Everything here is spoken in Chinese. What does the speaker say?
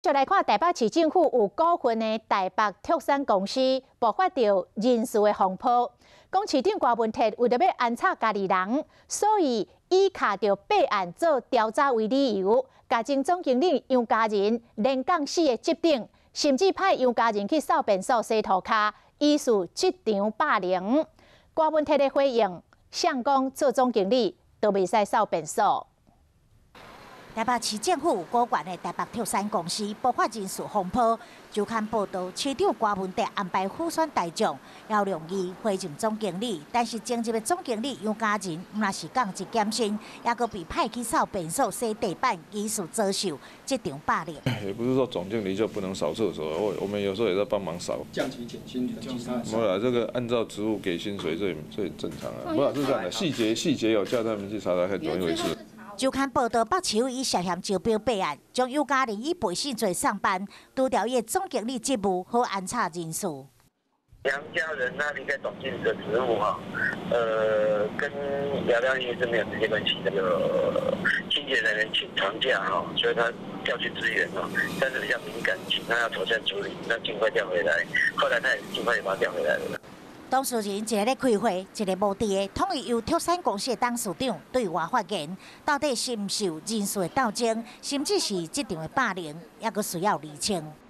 就来看台北市政府有股份的台北拓产公司爆发着人事的风波，讲市长郭文哲为着要安插家己人，所以以卡着备案做调查为理由，甲前总经理杨家人连杠4个执政，甚至派杨家人去扫便所洗涂骹，疑似职场霸凌。郭文哲的回应，想讲做总经理都袂使扫便所。 台北市政府高管的台北拓产公司爆发人事风波。周刊报道，市长郭文哲安排副选大将姚良义回任总经理，但是前任的总经理杨家人毋但是降职减薪，也阁被派去扫便所洗地板，疑似遭受职场霸凌。 也不是说总经理就不能扫厕所，我们有时候也在帮忙扫。降级减薪，没有啦，这个按照职务给薪水，这也正常啊。不是这样的，细节有叫他们去查查看怎么一回事。 周刊报道，北市府以涉嫌招标备案，将杨家人以陪审罪上班，除掉伊总经理职务，好安插人事。 杨家人他离开总经理的职务哈，跟姚亮义是没有直接关系的。清洁人员请长假哈，所以他调去支援哈，但是比较敏感，请他要妥善处理，那尽快调回来。后来他也尽快也把他调回来了。 当事人一个咧开会，一个无伫的，统一由拓产公司的董事长对外发言，到底是毋是有人事的斗争，甚至是职场的霸凌，也阁需要厘清。